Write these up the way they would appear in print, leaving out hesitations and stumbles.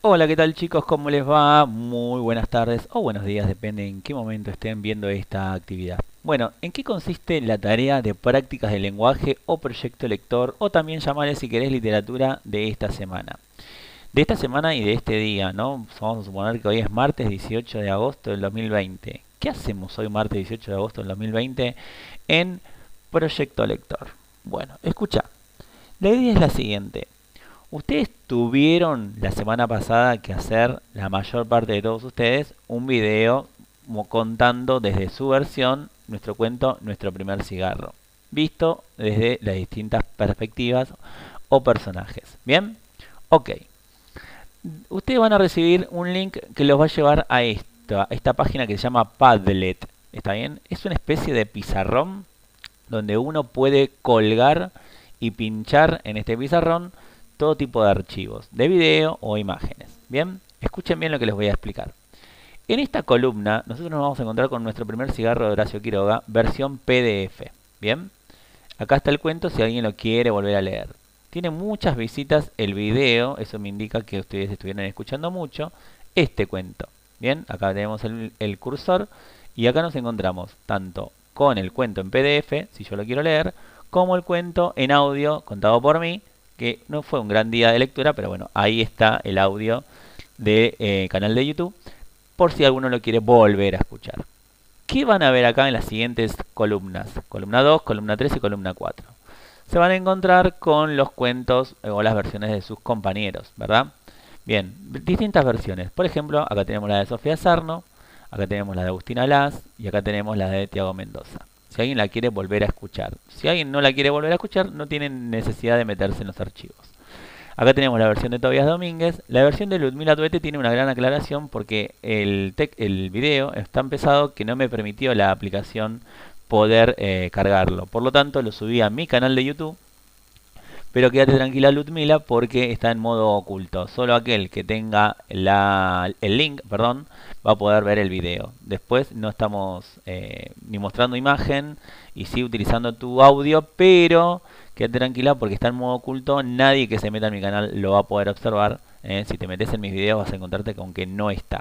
Hola, ¿qué tal chicos? ¿Cómo les va? Muy buenas tardes o buenos días, depende en qué momento estén viendo esta actividad. Bueno, ¿en qué consiste la tarea de prácticas de lenguaje o proyecto lector o también llamarle si querés literatura de esta semana? De esta semana y de este día, ¿no? Vamos a suponer que hoy es martes 18 de agosto del 2020. ¿Qué hacemos hoy martes 18 de agosto del 2020 en proyecto lector? Bueno, escucha, la idea es la siguiente. Ustedes tuvieron la semana pasada que hacer, la mayor parte de todos ustedes, un video contando desde su versión nuestro cuento, nuestro primer cigarro, visto desde las distintas perspectivas o personajes. ¿Bien? Ok. Ustedes van a recibir un link que los va a llevar a esta página que se llama Padlet. ¿Está bien? Es una especie de pizarrón donde uno puede colgar y pinchar en este pizarrón todo tipo de archivos, de video o imágenes. Bien, escuchen bien lo que les voy a explicar. En esta columna nosotros nos vamos a encontrar con nuestro primer cigarro de Horacio Quiroga, versión PDF. Bien, acá está el cuento si alguien lo quiere volver a leer. Tiene muchas visitas el video, eso me indica que ustedes estuvieron escuchando mucho este cuento. Bien, acá tenemos el cursor y acá nos encontramos tanto con el cuento en PDF, si yo lo quiero leer, como el cuento en audio contado por mí, que no fue un gran día de lectura, pero bueno, ahí está el audio del canal de YouTube, por si alguno lo quiere volver a escuchar. ¿Qué van a ver acá en las siguientes columnas? Columna 2, columna 3 y columna 4. Se van a encontrar con los cuentos o las versiones de sus compañeros, ¿verdad? Bien, distintas versiones. Por ejemplo, acá tenemos la de Sofía Sarno, acá tenemos la de Agustina Las y acá tenemos la de Tiago Mendoza. Si alguien la quiere volver a escuchar. Si alguien no la quiere volver a escuchar, no tienen necesidad de meterse en los archivos. Acá tenemos la versión de Tobias Domínguez. La versión de Ludmila Tuete tiene una gran aclaración porque el video es tan pesado que no me permitió la aplicación poder cargarlo. Por lo tanto, lo subí a mi canal de YouTube. Pero quédate tranquila Ludmila porque está en modo oculto. Solo aquel que tenga el link, perdón, va a poder ver el video. Después no estamos ni mostrando imagen y sí utilizando tu audio, pero quédate tranquila porque está en modo oculto. Nadie que se meta en mi canal lo va a poder observar. Si te metes en mis videos vas a encontrarte con que no está.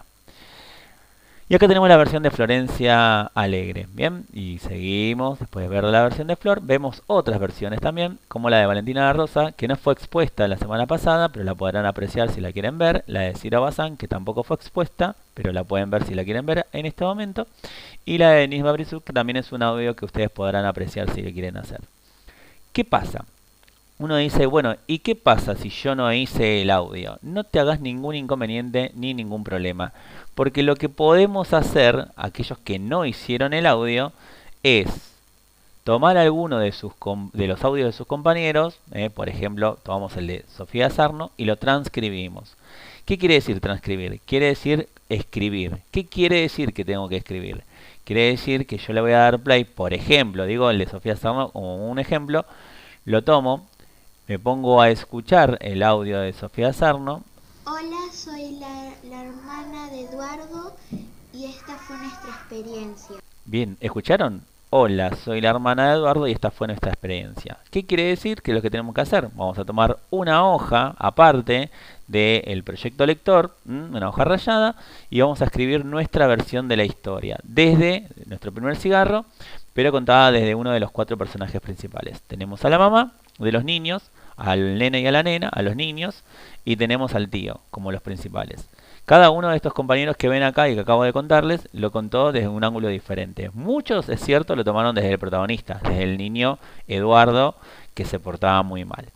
Y acá tenemos la versión de Florencia Alegre. Bien, y seguimos, después de ver la versión de Flor, vemos otras versiones también, como la de Valentina La Rosa, que no fue expuesta la semana pasada, pero la podrán apreciar si la quieren ver. La de Ciro Bazán, que tampoco fue expuesta, pero la pueden ver si la quieren ver en este momento. Y la de Nisba Brisuk, que también es un audio que ustedes podrán apreciar si lo quieren hacer. ¿Qué pasa? Uno dice, bueno, ¿y qué pasa si yo no hice el audio? No te hagas ningún inconveniente ni ningún problema. Porque lo que podemos hacer, aquellos que no hicieron el audio, es tomar alguno de los audios de sus compañeros, por ejemplo, tomamos el de Sofía Sarno y lo transcribimos. ¿Qué quiere decir transcribir? Quiere decir escribir. ¿Qué quiere decir que tengo que escribir? Quiere decir que yo le voy a dar play, por ejemplo, digo el de Sofía Sarno como un ejemplo, lo tomo, me pongo a escuchar el audio de Sofía Sarno. Hola, soy la hermana de Eduardo y esta fue nuestra experiencia. Bien, ¿escucharon? Hola, soy la hermana de Eduardo y esta fue nuestra experiencia. ¿Qué quiere decir? Que es lo que tenemos que hacer. Vamos a tomar una hoja aparte del proyecto lector, una hoja rayada, y vamos a escribir nuestra versión de la historia, desde nuestro primer cigarro, pero contada desde uno de los 4 personajes principales. Tenemos a la mamá de los niños, al nene y a la nena, a los niños, y tenemos al tío como los principales. Cada uno de estos compañeros que ven acá y que acabo de contarles, lo contó desde un ángulo diferente. Muchos, es cierto, lo tomaron desde el protagonista, desde el niño Eduardo, que se portaba muy mal.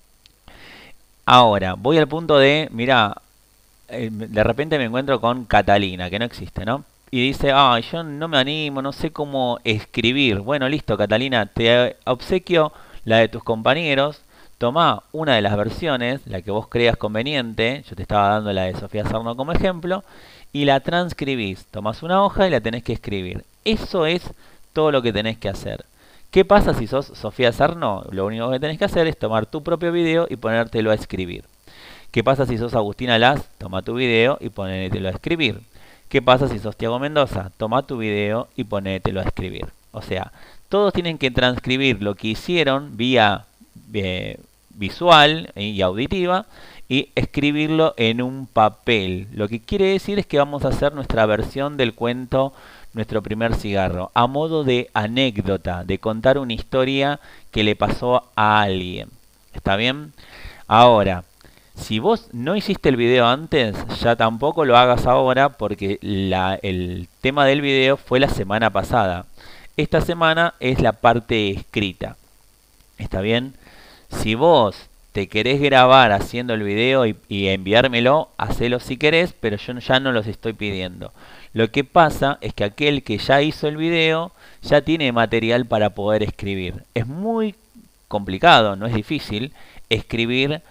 Ahora, voy al punto de, mira, de repente me encuentro con Catalina, que no existe, ¿no? Y dice, yo no me animo, no sé cómo escribir. Bueno, listo, Catalina, te obsequio la de tus compañeros. Tomá una de las versiones, la que vos creas conveniente, yo te estaba dando la de Sofía Sarno como ejemplo, y la transcribís. Tomás una hoja y la tenés que escribir. Eso es todo lo que tenés que hacer. ¿Qué pasa si sos Sofía Sarno? Lo único que tenés que hacer es tomar tu propio video y ponértelo a escribir. ¿Qué pasa si sos Agustina Las? Toma tu video y ponételo a escribir. ¿Qué pasa si sos Tiago Mendoza? Toma tu video y ponételo a escribir. O sea, todos tienen que transcribir lo que hicieron vía visual y auditiva y escribirlo en un papel. Lo que quiere decir es que vamos a hacer nuestra versión del cuento Nuestro primer cigarro, a modo de anécdota, de contar una historia que le pasó a alguien. ¿Está bien? Ahora, si vos no hiciste el video antes, ya tampoco lo hagas ahora porque el tema del video fue la semana pasada. Esta semana es la parte escrita. ¿Está bien? Si vos te querés grabar haciendo el video y enviármelo, hacelo si querés, pero yo ya no los estoy pidiendo. Lo que pasa es que aquel que ya hizo el video ya tiene material para poder escribir. Es muy complicado, no es difícil escribir,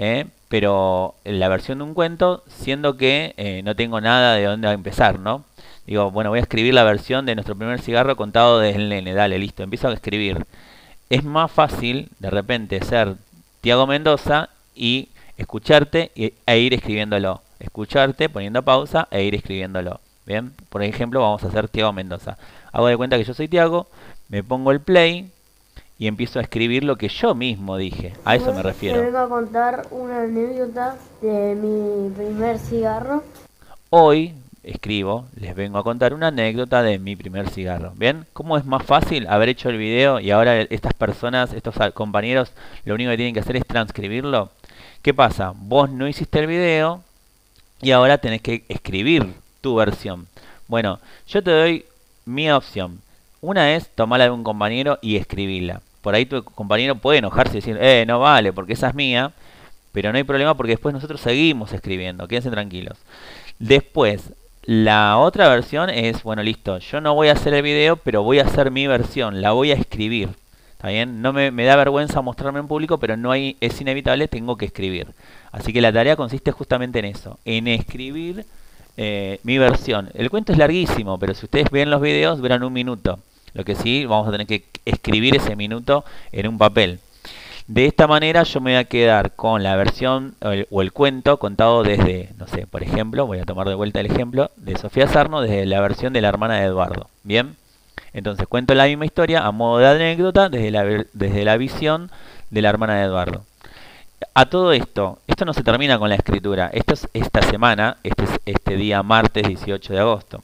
pero la versión de un cuento, siendo que no tengo nada de dónde empezar, ¿no? Digo, bueno, voy a escribir la versión de Nuestro primer cigarro contado desde el nene. Dale, listo, empiezo a escribir. Es más fácil de repente ser Tiago Mendoza y escucharte e ir escribiéndolo. Escucharte, poniendo pausa e ir escribiéndolo. Bien, por ejemplo, vamos a hacer Tiago Mendoza. Hago de cuenta que yo soy Tiago, me pongo el play y empiezo a escribir lo que yo mismo dije. A eso me refiero. Te vengo a contar una anécdota de mi primer cigarro. Hoy escribo, les vengo a contar una anécdota de mi primer cigarro. ¿Bien? ¿Cómo es más fácil haber hecho el video y ahora estas personas, estos compañeros, lo único que tienen que hacer es transcribirlo? ¿Qué pasa? Vos no hiciste el video y ahora tenés que escribir tu versión. Bueno, yo te doy mi opción. Una es tomarla de un compañero y escribirla. Por ahí tu compañero puede enojarse y decir, no vale, porque esa es mía. Pero no hay problema porque después nosotros seguimos escribiendo. Quédense tranquilos. Después, la otra versión es, bueno, listo, yo no voy a hacer el video, pero voy a hacer mi versión, la voy a escribir. ¿Está bien? No me da vergüenza mostrarme en público, pero no hay, es inevitable, tengo que escribir. Así que la tarea consiste justamente en eso, en escribir mi versión. El cuento es larguísimo, pero si ustedes ven los videos, verán un minuto. Lo que sí, vamos a tener que escribir ese minuto en un papel. De esta manera yo me voy a quedar con la versión o el cuento contado desde, no sé, por ejemplo, voy a tomar de vuelta el ejemplo de Sofía Sarno, desde la versión de la hermana de Eduardo. ¿Bien? Entonces cuento la misma historia a modo de anécdota desde la visión de la hermana de Eduardo. A todo esto no se termina con la escritura. Esto es esta semana, este día martes 18 de agosto.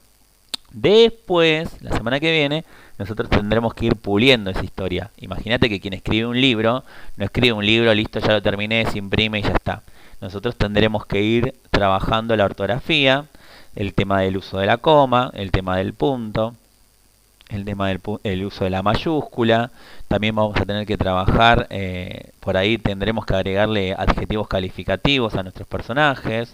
Después, la semana que viene, nosotros tendremos que ir puliendo esa historia. Imagínate que quien escribe un libro, no escribe un libro, listo, ya lo terminé, se imprime y ya está. Nosotros tendremos que ir trabajando la ortografía, el tema del uso de la coma, el tema del punto, el tema del uso de la mayúscula. También vamos a tener que trabajar, por ahí tendremos que agregarle adjetivos calificativos a nuestros personajes,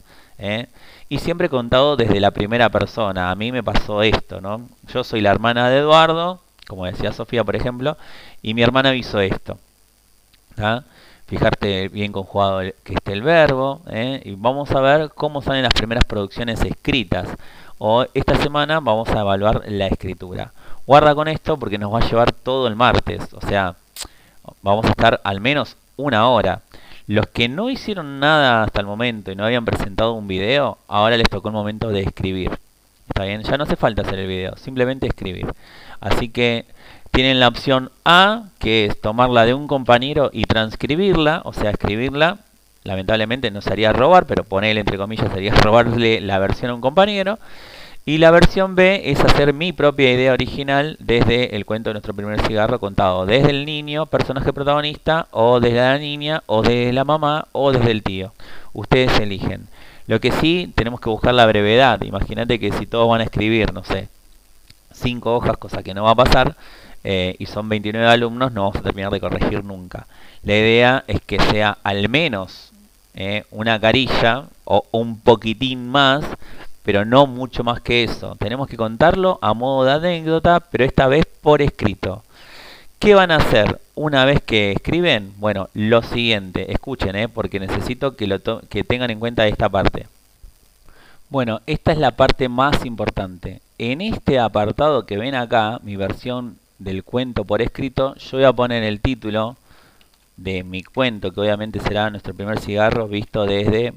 y siempre contado desde la primera persona. A mí me pasó esto, ¿no? Yo soy la hermana de Eduardo, como decía Sofía, por ejemplo, y mi hermana hizo esto. ¿Ah? Fijarte bien conjugado que esté el verbo, y vamos a ver cómo salen las primeras producciones escritas. O esta semana vamos a evaluar la escritura. Guarda con esto porque nos va a llevar todo el martes, o sea, vamos a estar al menos una hora. Los que no hicieron nada hasta el momento y no habían presentado un video, ahora les tocó el momento de escribir. ¿Está bien? Ya no hace falta hacer el video, simplemente escribir. Así que tienen la opción A, que es tomarla de un compañero y transcribirla, o sea, escribirla. Lamentablemente no sería robar, pero ponerle entre comillas sería robarle la versión a un compañero. Y la versión B es hacer mi propia idea original desde el cuento de Nuestro primer cigarro contado desde el niño, personaje protagonista, o desde la niña, o desde la mamá, o desde el tío. Ustedes eligen. Lo que sí, tenemos que buscar la brevedad. Imagínate que si todos van a escribir, no sé, 5 hojas, cosa que no va a pasar, y son 29 alumnos, no vamos a terminar de corregir nunca. La idea es que sea al menos una carilla o un poquitín más, pero no mucho más que eso. Tenemos que contarlo a modo de anécdota, pero esta vez por escrito. ¿Qué van a hacer una vez que escriben? Bueno, lo siguiente, escuchen, porque necesito que tengan en cuenta esta parte. Bueno, esta es la parte más importante. En este apartado que ven acá, mi versión del cuento por escrito, yo voy a poner el título de mi cuento, que obviamente será Nuestro primer cigarro, visto desde...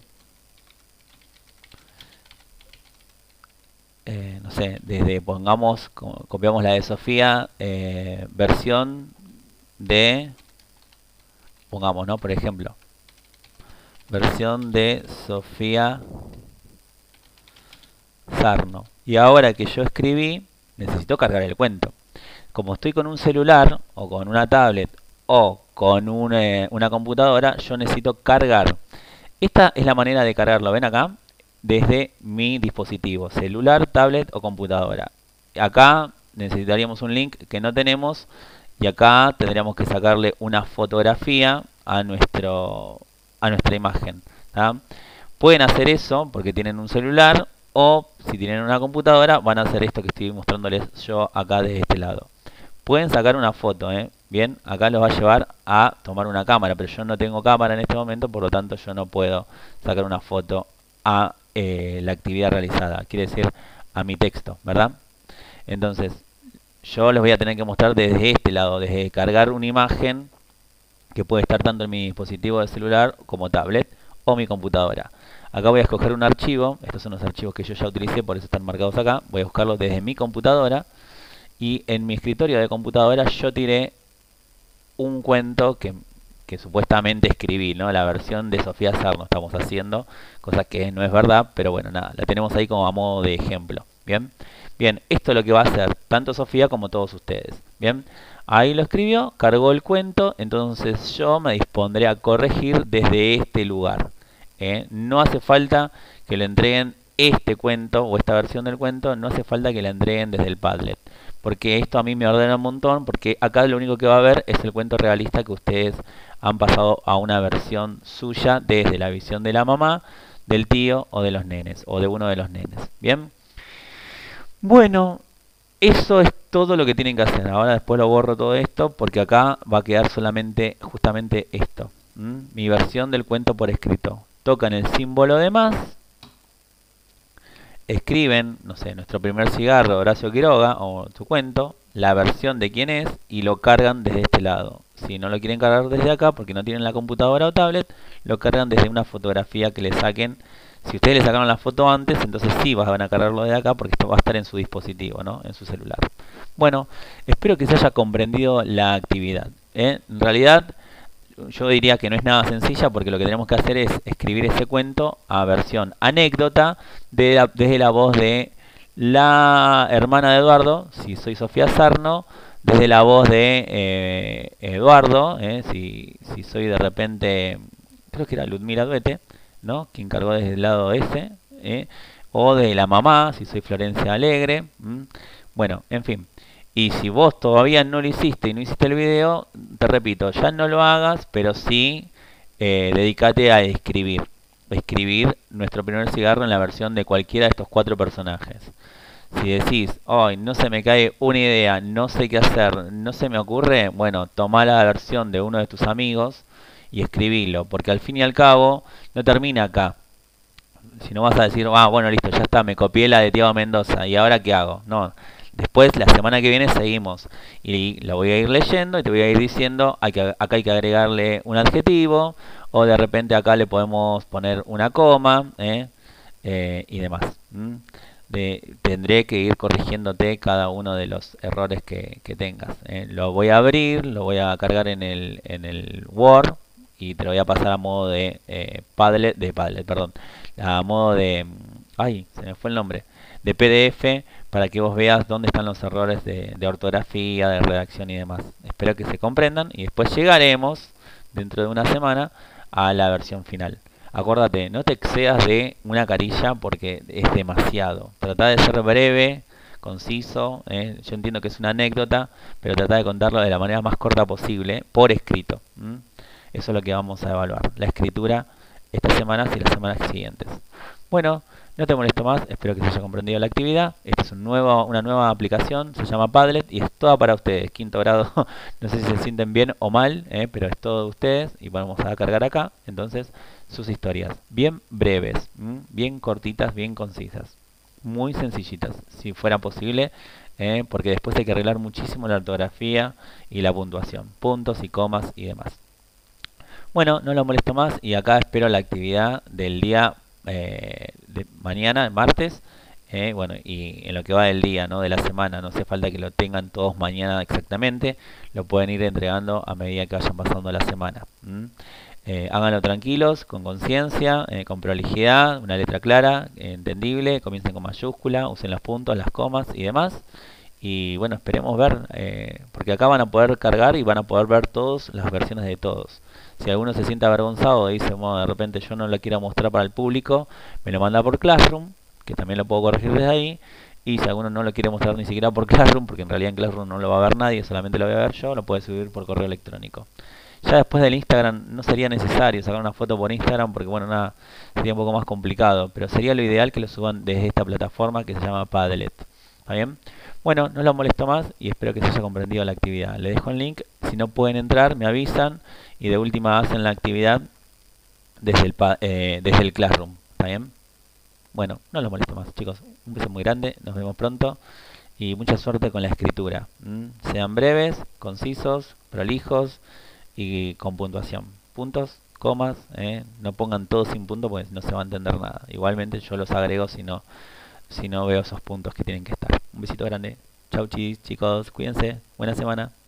no sé, desde, pongamos, copiamos la de Sofía, versión de, pongamos, ¿no? Por ejemplo, versión de Sofía Sarno. Y ahora que yo escribí, necesito cargar el cuento. Como estoy con un celular, o con una tablet, o con una computadora, yo necesito cargar. Esta es la manera de cargarlo, ven acá, desde mi dispositivo, celular, tablet o computadora. Acá necesitaríamos un link que no tenemos, y acá tendríamos que sacarle una fotografía a nuestra imagen, ¿tá? Pueden hacer eso porque tienen un celular, o si tienen una computadora van a hacer esto que estoy mostrándoles yo acá desde este lado. Pueden sacar una foto, bien, acá los va a llevar a tomar una cámara, pero yo no tengo cámara en este momento, por lo tanto yo no puedo sacar una foto a la actividad realizada, quiere decir a mi texto, ¿verdad? Entonces yo les voy a tener que mostrar desde este lado, desde cargar una imagen que puede estar tanto en mi dispositivo de celular como tablet o mi computadora. Acá voy a escoger un archivo, estos son los archivos que yo ya utilicé, por eso están marcados acá. Voy a buscarlos desde mi computadora, y en mi escritorio de computadora yo tiré un cuento que supuestamente escribí, ¿no? La versión de Sofía Sarno estamos haciendo, cosa que no es verdad, pero bueno, nada, la tenemos ahí como a modo de ejemplo. Bien, bien, esto es lo que va a hacer tanto Sofía como todos ustedes. Bien, ahí lo escribió, cargó el cuento, entonces yo me dispondré a corregir desde este lugar. No hace falta que le entreguen este cuento o esta versión del cuento, no hace falta que la entreguen desde el Padlet, porque esto a mí me ordena un montón, porque acá lo único que va a ver es el cuento realista que ustedes han pasado a una versión suya desde la visión de la mamá, del tío o de los nenes, o de uno de los nenes. Bien, bueno, eso es todo lo que tienen que hacer. Ahora después lo borro todo esto, porque acá va a quedar solamente justamente esto, mi versión del cuento por escrito. Tocan el símbolo de más, escriben, no sé, nuestro primer cigarro, Horacio Quiroga, o su cuento, la versión de quién es, y lo cargan desde este lado. Si no lo quieren cargar desde acá porque no tienen la computadora o tablet, lo cargan desde una fotografía que le saquen. Si ustedes le sacaron la foto antes, entonces sí van a cargarlo de acá, porque esto va a estar en su dispositivo, ¿no? En su celular. Bueno, espero que se haya comprendido la actividad. En realidad, yo diría que no es nada sencilla, porque lo que tenemos que hacer es escribir ese cuento a versión anécdota desde la voz de la hermana de Eduardo, si soy Sofía Sarno, desde la voz de Eduardo, si soy de repente, creo que era Ludmila Duete, ¿no? Quien cargó desde el lado ese, o de la mamá, si soy Florencia Alegre. Bueno, en fin. Y si vos todavía no lo hiciste y no hiciste el video, te repito, ya no lo hagas, pero sí dedícate a escribir. Escribir nuestro primer cigarro en la versión de cualquiera de estos 4 personajes. Si decís, hoy no se me cae una idea, no sé qué hacer, no se me ocurre, bueno, toma la versión de uno de tus amigos y escribilo, porque al fin y al cabo no termina acá. Si no vas a decir, bueno, listo, ya está, me copié la de Tiago Mendoza, ¿y ahora qué hago? No. Después, la semana que viene, seguimos. Y la voy a ir leyendo y te voy a ir diciendo, acá hay que agregarle un adjetivo, o de repente acá le podemos poner una coma, y demás. Tendré que ir corrigiéndote cada uno de los errores que tengas. Lo voy a abrir, lo voy a cargar en el Word, y te lo voy a pasar a modo de Padlet, perdón, a modo de, ay, se me fue el nombre, de PDF, para que vos veas dónde están los errores de ortografía, de redacción y demás. Espero que se comprendan, y después llegaremos dentro de una semana a la versión final. Acuérdate, no te excedas de una carilla porque es demasiado. Trata de ser breve, conciso. Yo entiendo que es una anécdota, pero trata de contarlo de la manera más corta posible, por escrito. Eso es lo que vamos a evaluar, la escritura estas semanas y las semanas siguientes. Bueno, no te molesto más, espero que se haya comprendido la actividad. Esta es una nueva aplicación, se llama Padlet, y es toda para ustedes, quinto grado. No sé si se sienten bien o mal, pero es todo de ustedes, y vamos a cargar acá, entonces, sus historias. Bien breves, bien cortitas, bien concisas, muy sencillitas, si fuera posible, porque después hay que arreglar muchísimo la ortografía y la puntuación, puntos y comas y demás. Bueno, no lo molesto más, y acá espero la actividad del día de mañana, martes, bueno, y en lo que va del día, ¿no? De la semana. No hace falta que lo tengan todos mañana exactamente, lo pueden ir entregando a medida que vayan pasando la semana. Háganlo tranquilos, con conciencia, con prolijidad, una letra clara, entendible, comiencen con mayúscula, usen los puntos, las comas y demás. Y bueno, esperemos ver, porque acá van a poder cargar y van a poder ver todas las versiones de todos. Si alguno se siente avergonzado y dice, bueno, de repente yo no lo quiero mostrar para el público, me lo manda por Classroom, que también lo puedo corregir desde ahí. Y si alguno no lo quiere mostrar ni siquiera por Classroom, porque en realidad en Classroom no lo va a ver nadie, solamente lo voy a ver yo, lo puede subir por correo electrónico. Ya después del Instagram no sería necesario sacar una foto por Instagram porque bueno, nada, sería un poco más complicado, pero sería lo ideal que lo suban desde esta plataforma que se llama Padlet. ¿Está bien? Bueno, no los molesto más y espero que se haya comprendido la actividad. Les dejo el link, si no pueden entrar me avisan y de última hacen la actividad desde el Classroom. ¿Está bien? Bueno, no los molesto más, chicos. Un beso muy grande, nos vemos pronto y mucha suerte con la escritura. Sean breves, concisos, prolijos y con puntuación. Puntos, comas, no pongan todo sin punto porque no se va a entender nada. Igualmente yo los agrego si no veo esos puntos que tienen que estar. Un besito grande. Chau chis, chicos, cuídense. Buena semana.